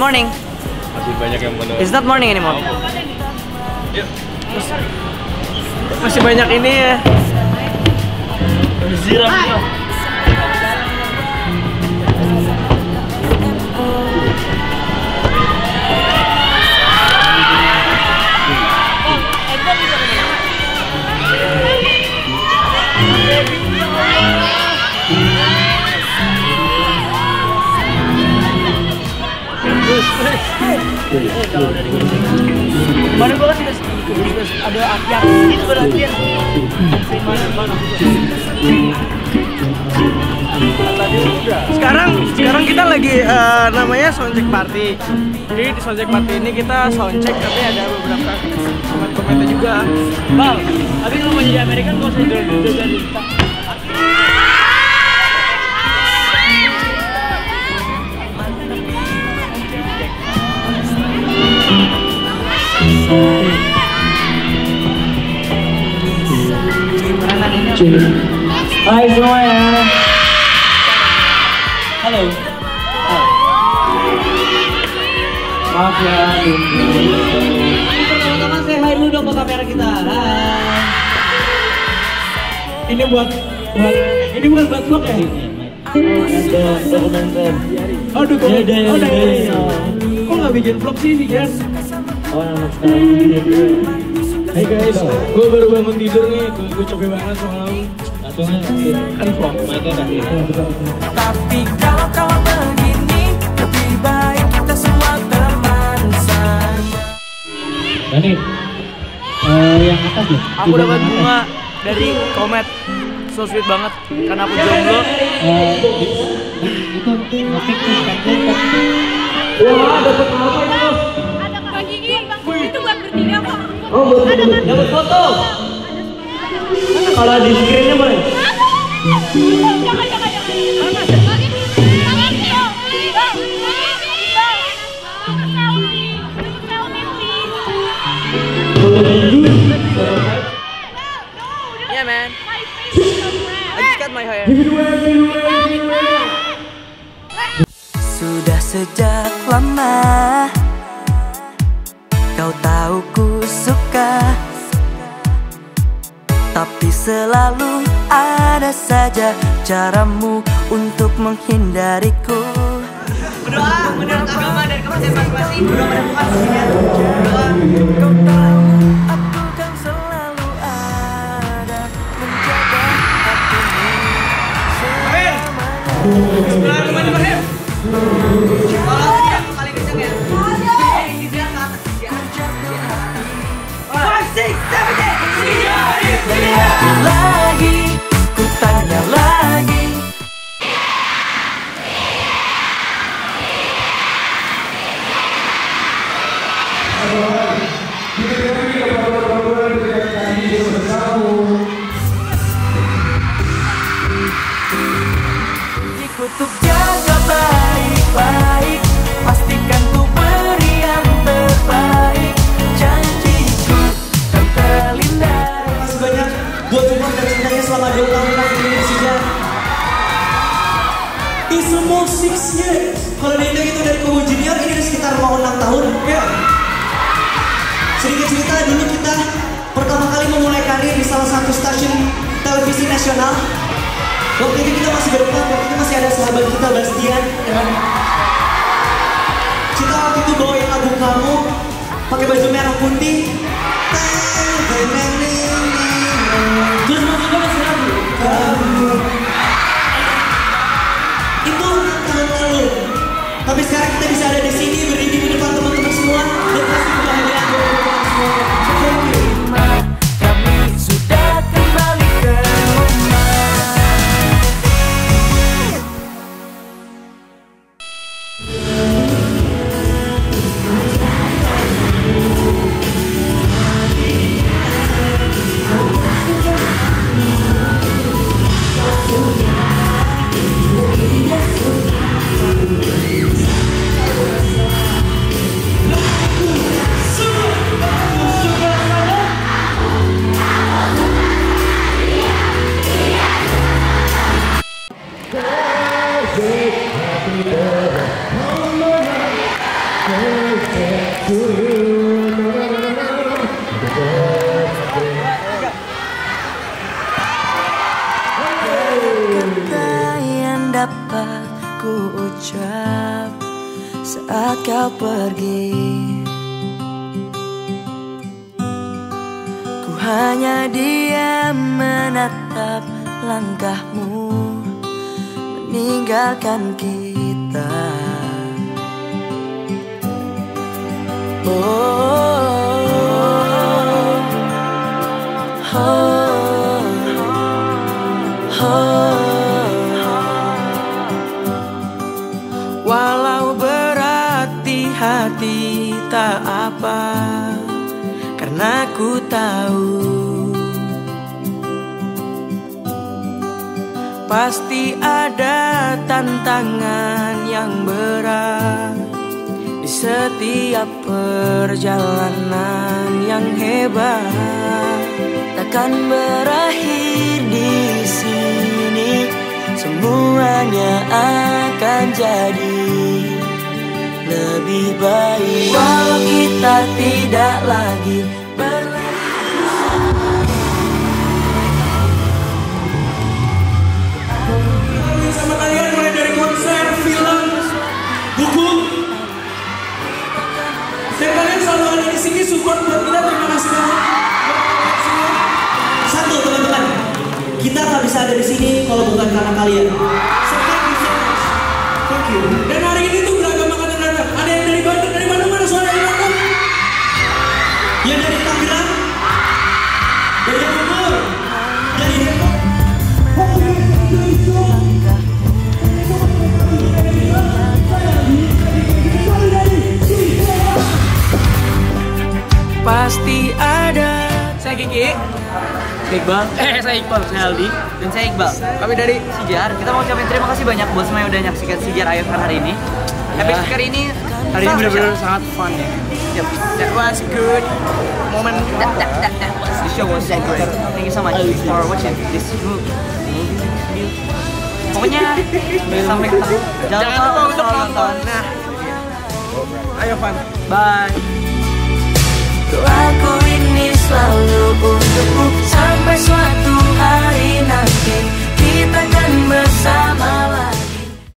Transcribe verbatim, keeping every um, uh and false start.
morning. Masih banyak yang menurut. It's not morning anymore. Yuk. Masih banyak ini ya. Siram. Mana gua kan ada akyat gitu berarti. Sekarang sekarang kita lagi uh, namanya soundcheck party. Jadi di soundcheck party ini kita soundcheck tapi ada beberapa komen-komentar juga. Bang, tapi kalau mau jadi American gak usah dulu jadi. Hai semuanya. Halo. Maaf ya. Pertama-tama say hi dulu dong ke kamera kita. Hai. Ini buat buat ini bukan buat vlog ya? Ada dokumenter. Oh dokumenter. Ya, oh, ya, ya, ya. Kok nggak bikin vlog sih nih guys? Oh anak sekarang begini dulu. Hai guys, gue baru bangun tidur nih, gue capek banget semalam. Langsungnya kan vlog, mainnya kan. Tapi kalau kau begini, lebih baik kita semua teman saja. Dani, uh, yang atas ya? Aku dapat bunga dari Komet, so sweet banget. Karena aku jomblo. Uh, itu ngetik tuh kan? Wah, dapat apa itu? Ada Bang Gigi, Bang Gigi itu buat bertiga kok. Oh, betul. Dapat foto. Kalau di screennya boleh? Jangan, jangan, jangan. Mana? Tangan yuk. Yeah, man. I just cut my hair. Sudah sejak lama kau tahu ku suka, tapi selalu ada saja caramu untuk menghindariku. Berdoa menurut agama dan kepercayaan masing-masing. Berdoa menurut ya. Berdoa. Kau tahu aku kan selalu ada menjaga hatimu selamanya. Bismillahirrahmanirrahim. Allah yang paling kencang ya. Five, six, seven, eight. Lagi, ku tanya lagi. Untuk jaga baik-baik, pastikan ku beri yang terbaik. Janjiku kan terlindar. Terima kasih banyak buat support dan cintanya selama dua tahun kami di Persija. It's almost six years. Kalau dihitung itu dari kubu junior ini udah sekitar mau enam tahun. Ya. Sedikit cerita, dulu kita pertama kali memulai karir di salah satu stasiun televisi nasional. Waktu itu kita masih berempat, waktu itu masih ada sahabat kita Bastian, ya kan? Kita waktu itu bawain lagu kamu, pakai baju merah putih. Terus maksudnya masih lagu kamu. Itu tahun lalu. Tapi sekarang kita bisa ada di sini berdiri di depan teman-teman semua dan kasih kebahagiaan buat teman-teman semua. Thank you. Kami sudah kembali ke rumah. Kata yang dapat ku ucap saat kau pergi, ku hanya diam menatap langkahmu meninggalkan kita. Oh, oh, oh, oh. Walau berat di hati tak apa, karena ku tahu pasti ada tantangan yang berat di setiap perjalanan yang hebat. Takkan berakhir di sini, semuanya akan jadi lebih baik. Walau kita tidak lagi Sama kalian mulai dari konser, film, buku. Dan kalian selalu ada di sini support buat kita. Terima kasih banyak. Satu teman-teman, kita nggak bisa ada di sini kalau bukan karena kalian. So thank you so much. Thank you. Dan hari ini tuh beragam makanan datang. Ada yang dari Bandung, dari Bandung mana suara yang datang? Yang dari Tangerang, dari Bogor, dari Depok. pasti ada. Saya Kiki, Iqbal, eh saya Iqbal, saya Aldi, dan saya Iqbal. Kami dari Sijar. Kita mau ucapin terima kasih banyak buat semua yang udah nyaksikan Sijar Ayo Fun hari ini. Epic Ya. hari ini, Hari ini benar-benar sangat fun ya. Yep, that was good moment. That, that, that, that was the show was so good. Thank you so much for watching this movie. Pokoknya sampai ketemu. Jangan lupa untuk nonton. Nah, Ayo Fun. bye. Doaku ini selalu untukmu sampai suatu hari nanti kita kan bersama.